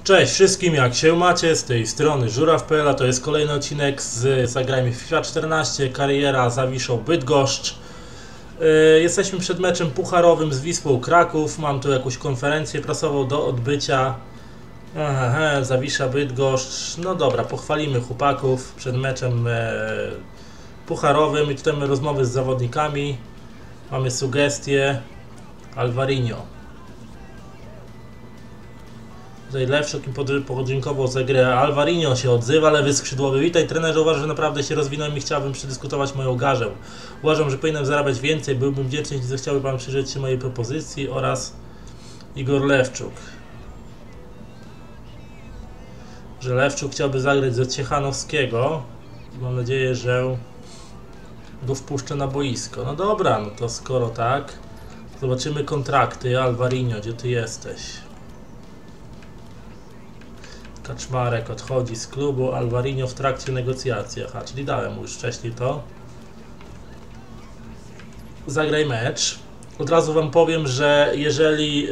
Cześć wszystkim, jak się macie? Z tej strony Żuraw.pl, a to jest kolejny odcinek z Zagrajmy w FIFA 14, kariera Zawiszą Bydgoszcz. Jesteśmy przed meczem pucharowym z Wisłą Kraków, mam tu jakąś konferencję prasową do odbycia. Zawisza Bydgoszcz, no dobra, pochwalimy chłopaków przed meczem pucharowym i tutaj mamy rozmowy z zawodnikami, mamy sugestie. Alvarinho. Tutaj Lewczuk im podziękował za grę. Alvarinho się odzywa, lewy skrzydłowy. Witaj trenerze, uważam, że naprawdę się rozwinąłem i chciałbym przedyskutować moją garzę. Uważam, że powinienem zarabiać więcej, byłbym wdzięczny, jeśli zechciałby Pan przyjrzeć się mojej propozycji. Oraz Igor Lewczuk. Że Lewczuk chciałby zagrać za Ciechanowskiego. Mam nadzieję, że go wpuszczę na boisko. No dobra, no to skoro tak, zobaczymy kontrakty. Alvarinho, gdzie Ty jesteś? Kaczmarek odchodzi z klubu, Alvarinho w trakcie negocjacji. Aha, czyli dałem mu już wcześniej to. Zagraj mecz. Od razu Wam powiem, że jeżeli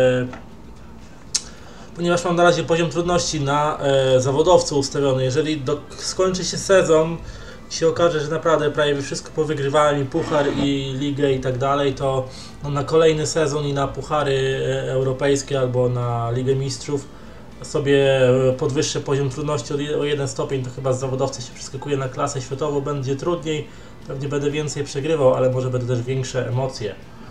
ponieważ mam na razie poziom trudności na zawodowcu ustawiony, jeżeli skończy się sezon i się okaże, że naprawdę prawie wszystko powygrywałem, i puchar, i ligę i tak dalej, to no, na kolejny sezon i na puchary europejskie albo na Ligę Mistrzów sobie podwyższę poziom trudności o 1 stopień, to chyba z zawodowcy się przeskakuje na klasę światową, będzie trudniej, pewnie będę więcej przegrywał, ale może będę też większe emocje.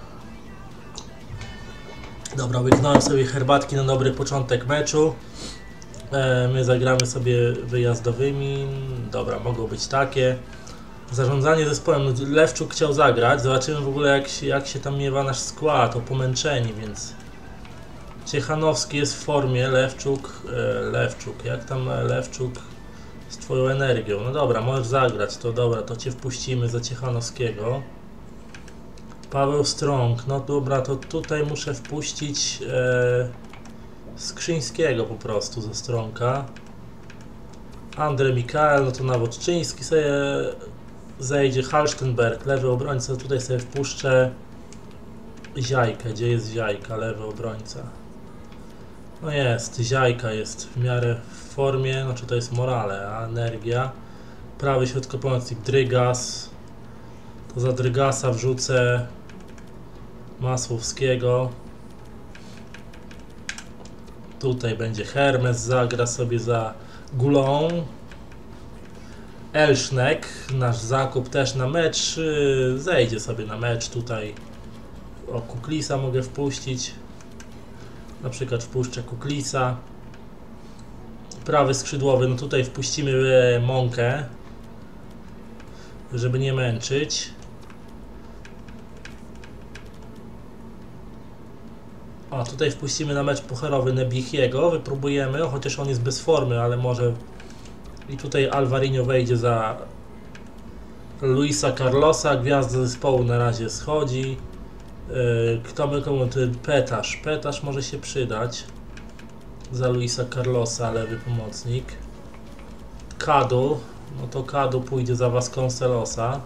Dobra, łyknąłem sobie herbatki na dobry początek meczu. My zagramy sobie wyjazdowymi, dobra, mogą być takie. Zarządzanie zespołem, Lewczuk chciał zagrać, zobaczymy w ogóle jak się tam miewa nasz skład, opomęczeni, więc Ciechanowski jest w formie, Lewczuk, jak tam Lewczuk z Twoją energią? No dobra, możesz zagrać, to dobra, to Cię wpuścimy za Ciechanowskiego. Paweł Strąg, no dobra, to tutaj muszę wpuścić Skrzyńskiego po prostu ze Strąka. Andrzej Mikael, no to Nawodczyński sobie zejdzie, Halstenberg, lewy obrońca, tutaj sobie wpuszczę Ziajkę, gdzie jest Ziajka, lewy obrońca. No jest, Ziajka jest w miarę w formie, znaczy to jest Morale, a Energia. Prawy środkopomocnik Drygas. To za Drygasa wrzucę Masłowskiego. Tutaj będzie Hermes, zagra sobie za Gulą. Elsznek, nasz zakup też na mecz, zejdzie sobie na mecz tutaj. O, Kuklisa mogę wpuścić. Na przykład wpuszczę Kuklisa. Prawy skrzydłowy, no tutaj wpuścimy Mąkę, żeby nie męczyć. O, tutaj wpuścimy na mecz pucharowy Nebichiego, wypróbujemy, chociaż on jest bez formy, ale może. I tutaj Alvarinho wejdzie za Luisa Carlosa, gwiazda zespołu na razie schodzi. Kto by komu? Petasz może się przydać za Luisa Carlosa, lewy pomocnik. Kadu, no to Kadu pójdzie za Vasconcelosa.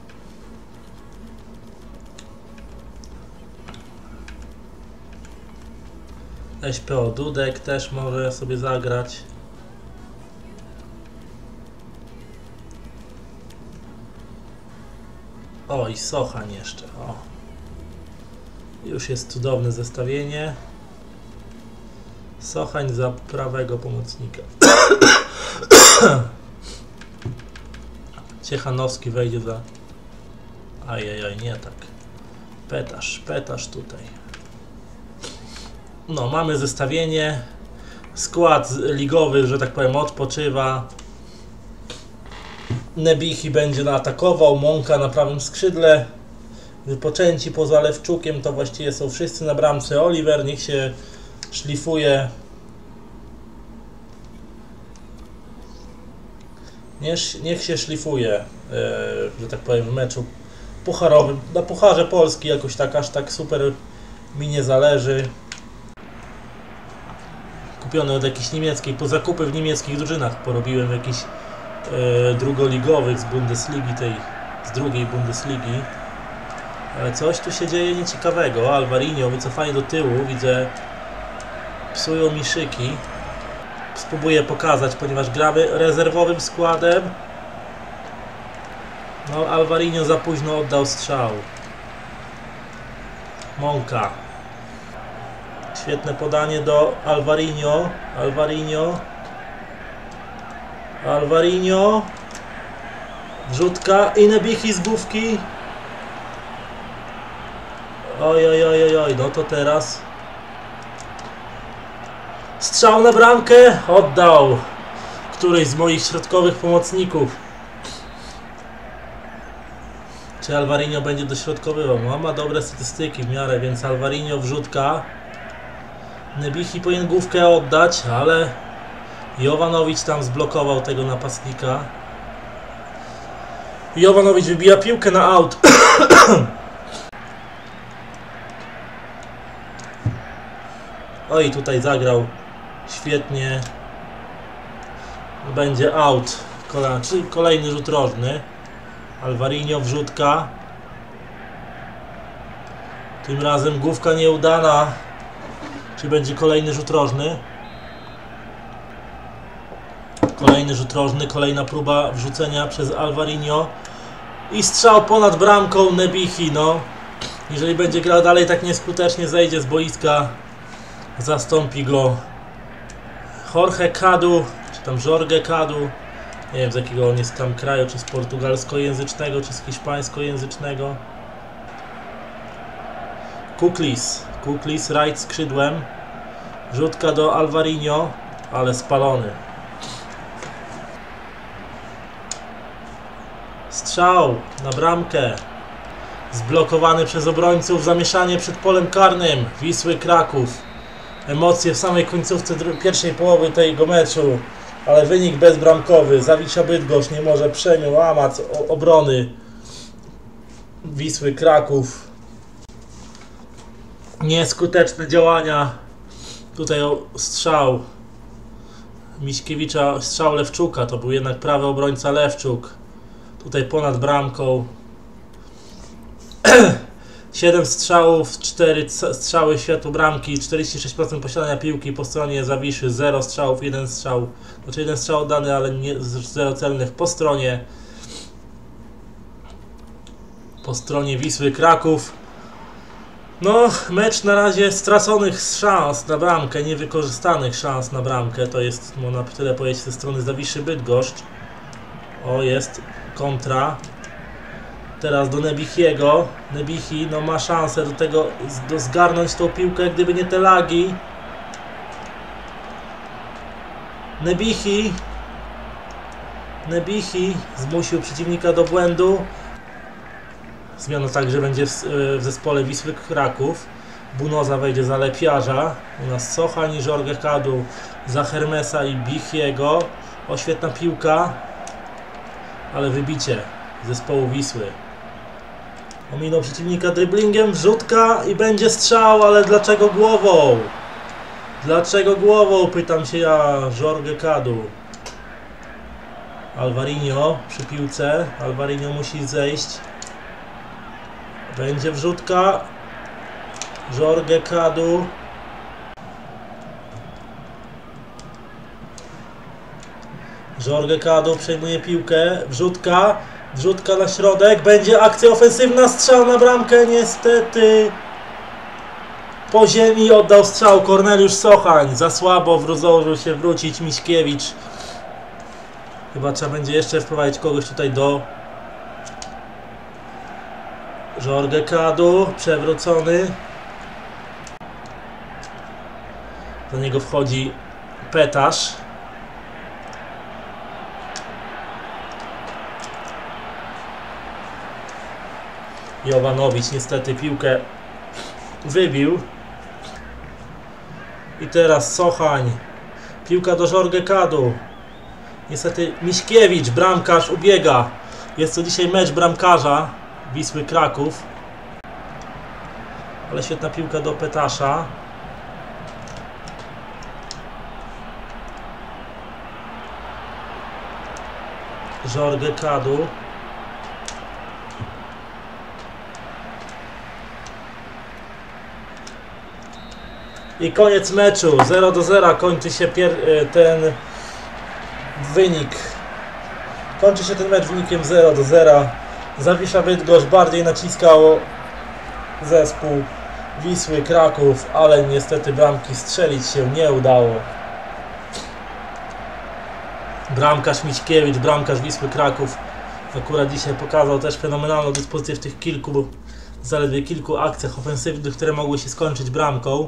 SPO Dudek też może sobie zagrać. O, i Sochan jeszcze, o. Już jest cudowne zestawienie. Sochań za prawego pomocnika. Ciechanowski wejdzie za... Ajajaj, nie tak. Petasz tutaj. No, mamy zestawienie. Skład ligowy, że tak powiem, odpoczywa. Nebichi będzie atakował, Mąka na prawym skrzydle. Wypoczęci poza Lewczukiem to właściwie są wszyscy na bramce. Oliver niech się szlifuje. Niech się szlifuje, że tak powiem, w meczu pucharowym. Na Pucharze Polski jakoś tak, aż tak super mi nie zależy. Kupiony od jakiejś niemieckiej, po zakupy w niemieckich drużynach porobiłem jakichś drugoligowych z Bundesligi, z drugiej Bundesligi. Ale coś tu się dzieje nieciekawego. Alvarinho, wycofanie do tyłu, widzę, psują mi szyki. spróbuję pokazać, ponieważ gramy rezerwowym składem. No, Alvarinho za późno oddał strzał. Mąka. Świetne podanie do Alvarinho. Alvarinho. Wrzutka i Nebihi z główki. Oj, no to teraz strzał na bramkę oddał któryś z moich środkowych pomocników. Czy Alvarinho będzie dośrodkowywał? No, ma dobre statystyki w miarę, więc Alvarinho wrzutka. Nebihi powinien główkę oddać, ale Jovanowicz tam zblokował tego napastnika. Jovanowicz wybija piłkę na aut. Oj, tutaj zagrał świetnie. Będzie out. Czyli kolejny rzut rożny. Alvarinho wrzutka. Tym razem główka nieudana. Czy będzie kolejny rzut rożny? Kolejny rzut rożny, kolejna próba wrzucenia przez Alvarinho. I strzał ponad bramką Nebihi. No, jeżeli będzie grał dalej tak nieskutecznie, zejdzie z boiska. Zastąpi go Jorge Cadu, czy tam Jorge Cadu. Nie wiem, z jakiego on jest tam kraju, czy z portugalskojęzycznego, czy z hiszpańskojęzycznego. Kuklis right skrzydłem. Rzutka do Alvarinho, ale spalony. Strzał na bramkę. Zblokowany przez obrońców. Zamieszanie przed polem karnym Wisły Kraków. Emocje w samej końcówce pierwszej połowy tego meczu. Ale wynik bezbramkowy. Zawisza Bydgoszcz nie może łamać obrony Wisły Kraków. Nieskuteczne działania. Tutaj strzał Miśkiewicza, strzał Lewczuka. To był jednak prawy obrońca Lewczuk. Tutaj ponad bramką. 7 strzałów, 4 strzały w światło bramki, 46% posiadania piłki po stronie Zawiszy, 0 strzałów, 1 strzał. Znaczy 1 strzał oddany, ale nie, 0 celnych po stronie Wisły Kraków. No, mecz na razie straconych szans na bramkę, niewykorzystanych szans na bramkę. To jest, można tyle powiedzieć, ze strony Zawiszy Bydgoszcz. O, jest kontra. Teraz do Nebihiego. Nebihi no, ma szansę do tego, zgarnąć tą piłkę, gdyby nie te lagi. Nebihi zmusił przeciwnika do błędu. Zmiana także będzie w zespole Wisły Kraków. Bunoza wejdzie za Lepiarza. U nas Sochań i Jorge Cadu za Hermesa i Bichiego. O, świetna piłka. Ale wybicie zespołu Wisły. Ominął przeciwnika dribblingiem, wrzutka i będzie strzał, ale dlaczego głową? Dlaczego głową? Pytam się ja, Jorge Cadu. Alvarinho przy piłce. Alvarinho musi zejść. Będzie wrzutka. Jorge Cadu. Jorge Cadu przejmuje piłkę. Wrzutka. Wrzutka na środek. Będzie akcja ofensywna. Strzał na bramkę. Niestety. Po ziemi oddał strzał Korneliusz Sochań. Za słabo zdążył się wrócić Miśkiewicz. Chyba trzeba będzie jeszcze wprowadzić kogoś tutaj do Jorge Cadu. Przewrócony. Do niego wchodzi Petasz. Jovanowicz niestety piłkę wybił. I teraz Sochań. Piłka do Jorge Cadu. Niestety Miśkiewicz, bramkarz, ubiega. Jest to dzisiaj mecz bramkarza Wisły Kraków. Ale świetna piłka do Petasza. Jorge Cadu. I koniec meczu. 0-0 kończy się ten wynik. Kończy się ten mecz wynikiem 0-0. Zawisza Bydgoszcz bardziej naciskał zespół Wisły Kraków, ale niestety bramki strzelić się nie udało. Bramkarz Miśkiewicz, bramkarz Wisły Kraków, akurat dzisiaj pokazał też fenomenalną dyspozycję w tych zaledwie kilku akcjach ofensywnych, które mogły się skończyć bramką.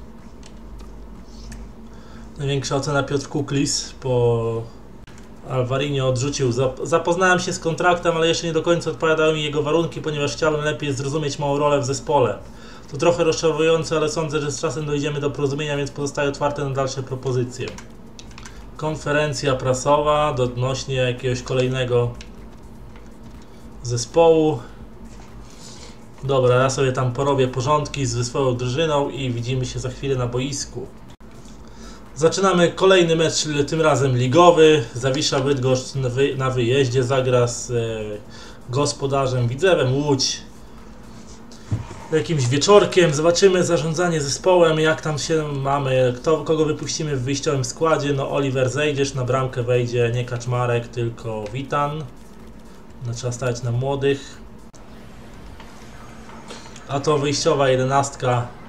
Największa ocena Piotr Kuklis, po Alvarinho odrzucił. Zapoznałem się z kontraktem, ale jeszcze nie do końca odpowiadały mi jego warunki, ponieważ chciałem lepiej zrozumieć moją rolę w zespole. To trochę rozczarowujące, ale sądzę, że z czasem dojdziemy do porozumienia, więc pozostaję otwarty na dalsze propozycje. Konferencja prasowa odnośnie jakiegoś kolejnego zespołu. Dobra, ja sobie tam porobię porządki ze swoją drużyną i widzimy się za chwilę na boisku. Zaczynamy kolejny mecz, tym razem ligowy. Zawisza Bydgoszcz na wyjeździe zagra z gospodarzem Widzewem Łódź. Jakimś wieczorkiem zobaczymy zarządzanie zespołem, jak tam się mamy, kogo wypuścimy w wyjściowym składzie. No Oliver Zejdziesz, na bramkę wejdzie nie Kaczmarek, tylko Witan. No, trzeba stawiać na młodych. A to wyjściowa 11.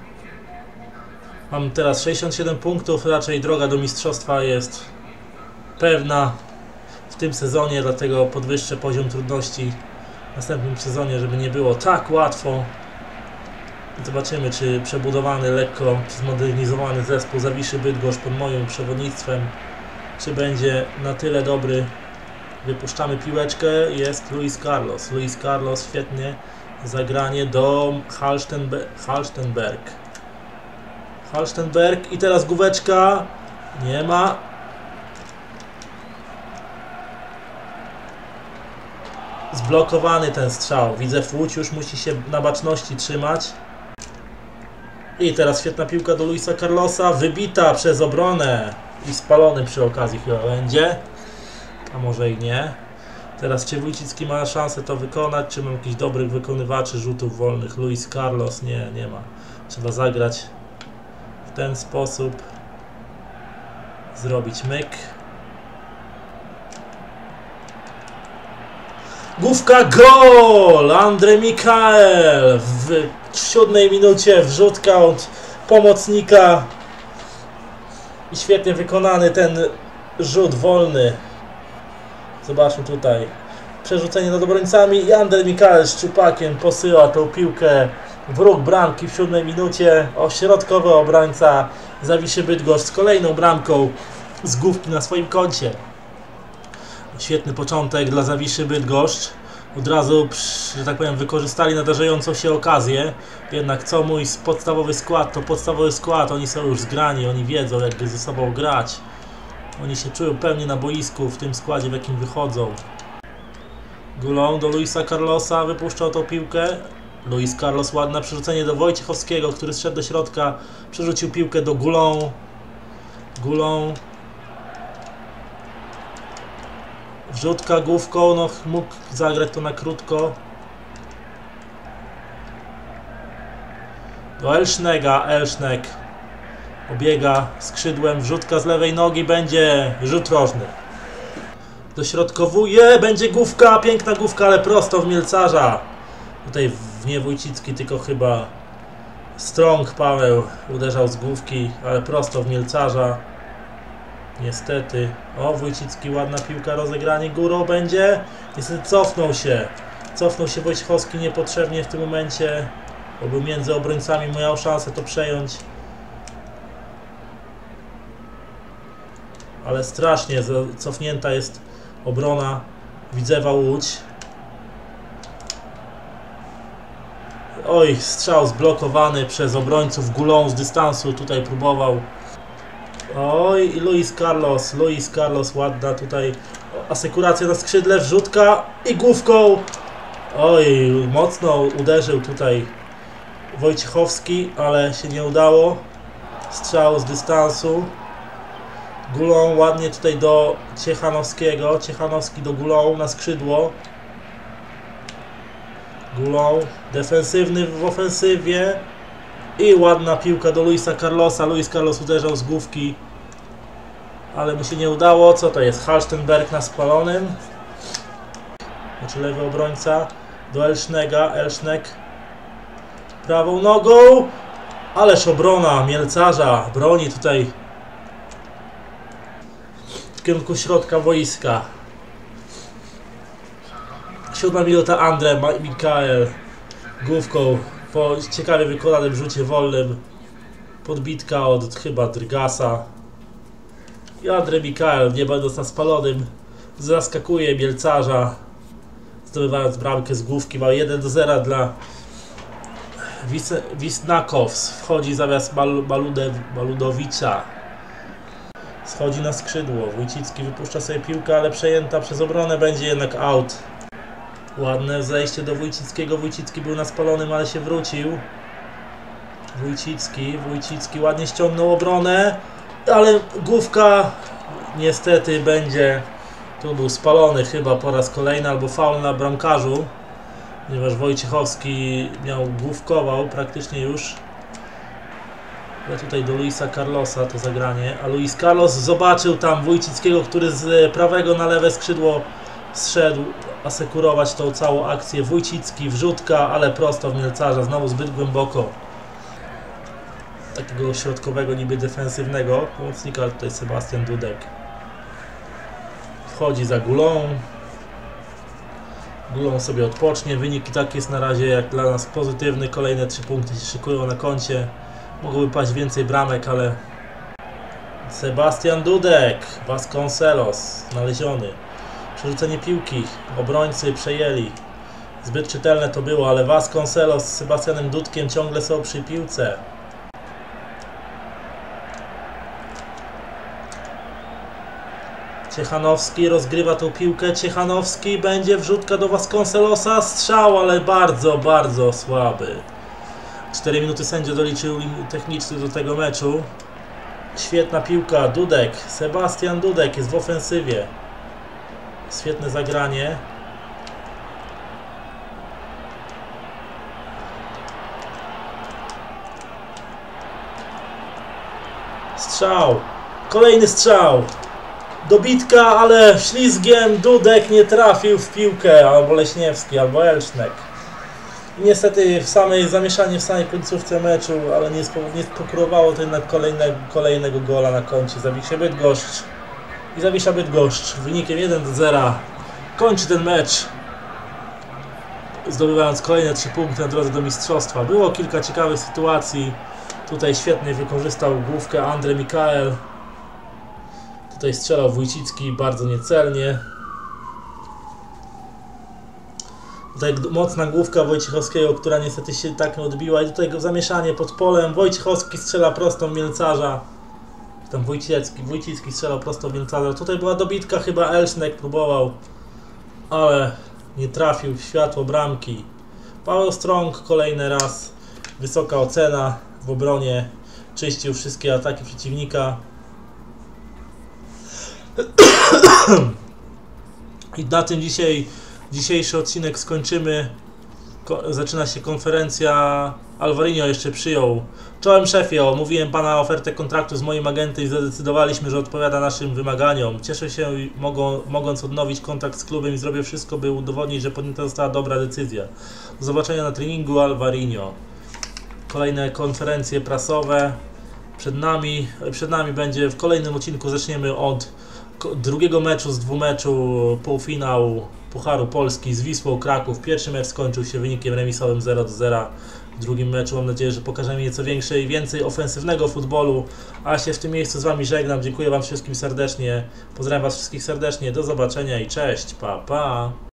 Mam teraz 67 punktów, raczej droga do mistrzostwa jest pewna w tym sezonie, dlatego podwyższę poziom trudności w następnym sezonie, żeby nie było tak łatwo. Zobaczymy, czy przebudowany, lekko zmodernizowany zespół Zawiszy Bydgoszcz pod moim przewodnictwem, czy będzie na tyle dobry. Wypuszczamy piłeczkę, jest Luis Carlos. Luis Carlos, świetnie. Zagranie do Halstenberg i teraz główeczka. Nie ma. Zblokowany ten strzał. Widzew Łódź już musi się na baczności trzymać. I teraz świetna piłka do Luisa Carlosa. Wybita przez obronę. I spalony przy okazji chyba będzie. A może i nie. Teraz czy Wójcicki ma szansę to wykonać, czy mam jakichś dobrych wykonywaczy rzutów wolnych? Luis Carlos? Nie ma. Trzeba zagrać w ten sposób. Zrobić myk. Główka, gol! Andrzej Mikael w 7 minucie wrzutka od pomocnika. I świetnie wykonany ten rzut wolny. Zobaczmy tutaj. Przerzucenie nad obrońcami i Andrzej Mikael szczupakiem posyła tą piłkę w róg bramki w 7 minucie. Środkowy obrońca Zawiszy Bydgoszcz z kolejną bramką z główki na swoim koncie. Świetny początek dla Zawiszy Bydgoszcz. Od razu, że tak powiem, wykorzystali nadarzającą się okazję. Jednak co mój podstawowy skład, to podstawowy skład. Oni są już zgrani, oni wiedzą, jakby ze sobą grać. Oni się czują pewnie na boisku w tym składzie, w jakim wychodzą. Gulą do Luisa Carlosa, wypuszczał tą piłkę. Luis Carlos, ładne przerzucenie do Wojciechowskiego, który zszedł do środka. Przerzucił piłkę do Gulą. Wrzutka główką, no mógł zagrać to na krótko. Do Elsznek obiega skrzydłem, wrzutka z lewej nogi, będzie rzut rożny. Dośrodkowuje, będzie główka, piękna główka, ale prosto w Mielcarza. Tutaj nie Wójcicki, tylko chyba Strong Paweł uderzał z główki, ale prosto w Mielcarza. Niestety. O, Wójcicki, ładna piłka, rozegranie górą będzie. Niestety cofnął się Wojciechowski niepotrzebnie w tym momencie, bo był między obrońcami, miał szansę to przejąć. Ale strasznie cofnięta jest obrona Widzewa Łódź. Oj, strzał zblokowany przez obrońców. Gulą z dystansu tutaj próbował. Oj, i Luis Carlos, ładna tutaj asekuracja na skrzydle, wrzutka i główką. Oj, mocno uderzył tutaj Wojciechowski, ale się nie udało. Strzał z dystansu. Gulą ładnie tutaj do Ciechanowskiego. Ciechanowski do Gulą na skrzydło. Gulą defensywny w ofensywie. I ładna piłka do Luisa Carlosa. Luis Carlos uderzał z główki, ale mu się nie udało. Co to jest? Halstenberg na spalonym. Znaczy lewy obrońca. Do Elschnega. Elschneg prawą nogą. Ależ obrona Mielcarza. Broni tutaj w kierunku środka boiska. 7 minuta. Andre Mikael główką po ciekawie wykonanym rzucie wolnym. Podbitka od chyba Drgasa. I Andre Mikael, nie będąc na spalonym, zaskakuje Mielcarza, zdobywając bramkę z główki. Ma 1-0 dla Wisnakows. Wchodzi zamiast Maludowicza. Schodzi na skrzydło. Wójcicki wypuszcza sobie piłkę, ale przejęta przez obronę, będzie jednak out. Ładne zejście do Wójcickiego. Wójcicki był na spalonym, ale się wrócił. Wójcicki ładnie ściągnął obronę, ale główka niestety będzie. Tu był spalony chyba po raz kolejny, albo faul na bramkarzu, ponieważ Wojciechowski główkował praktycznie już. Ale tutaj do Luisa Carlosa to zagranie, a Luis Carlos zobaczył tam Wójcickiego, który z prawego na lewe skrzydło zszedł asekurować tą całą akcję. Wójcicki, wrzutka, ale prosto w Mielcarza, znowu zbyt głęboko. Takiego środkowego, niby defensywnego pomocnika, tutaj Sebastian Dudek. Wchodzi za Gulą. Gulą sobie odpocznie. Wynik i tak jest na razie jak dla nas pozytywny. Kolejne 3 punkty się szykują na koncie. Mogłoby paść więcej bramek, ale Sebastian Dudek, Vasconcelos znaleziony. Przerzucenie piłki. Obrońcy przejęli. Zbyt czytelne to było, ale Vasconcelos z Sebastianem Dudkiem ciągle są przy piłce. Ciechanowski rozgrywa tą piłkę. Ciechanowski, będzie wrzutka do Vasconcelosa. Strzał, ale bardzo, bardzo słaby. 4 minuty sędzia doliczył techniczny do tego meczu. Świetna piłka. Dudek. Sebastian Dudek jest w ofensywie. Świetne zagranie. Strzał. Kolejny strzał. Dobitka, ale ślizgiem Dudek nie trafił w piłkę. Albo Leśniewski, albo Elschneg. I niestety zamieszanie w samej końcówce meczu, ale nie spokurowało to jednak kolejnego gola na koncie. Zawisza Bydgoszcz. I Zawisza Bydgoszcz wynikiem 1-0 kończy ten mecz, zdobywając kolejne 3 punkty na drodze do mistrzostwa. Było kilka ciekawych sytuacji. Tutaj świetnie wykorzystał główkę Andre Mikael. Tutaj strzelał Wójcicki bardzo niecelnie. Tutaj mocna główka Wojciechowskiego, która niestety się tak nie odbiła. I tutaj zamieszanie pod polem. Wojciechowski strzela prosto w Mielcarza. Tam Wójcicki strzelał prosto w Mielcarza. Tutaj była dobitka, chyba Elschneg próbował, ale nie trafił w światło bramki. Paweł Strąg kolejny raz. Wysoka ocena w obronie. Czyścił wszystkie ataki przeciwnika. I na tym dzisiejszy odcinek skończymy. Zaczyna się konferencja. Alvarinho jeszcze przyjął. Czołem szefie, omówiłem pana ofertę kontraktu z moim agentem i zadecydowaliśmy, że odpowiada naszym wymaganiom. Cieszę się, mogąc odnowić kontakt z klubem i zrobię wszystko, by udowodnić, że podjęta została dobra decyzja. Do zobaczenia na treningu, Alvarinho. Kolejne konferencje prasowe przed nami będzie. W kolejnym odcinku zaczniemy od drugiego meczu z dwumeczu półfinału Pucharu Polski z Wisłą Kraków. Pierwszy mecz skończył się wynikiem remisowym 0-0. W drugim meczu mam nadzieję, że pokażemy nieco więcej ofensywnego futbolu. A się w tym miejscu z Wami żegnam. Dziękuję Wam wszystkim serdecznie. Pozdrawiam Was wszystkich serdecznie. Do zobaczenia i cześć. Pa, pa.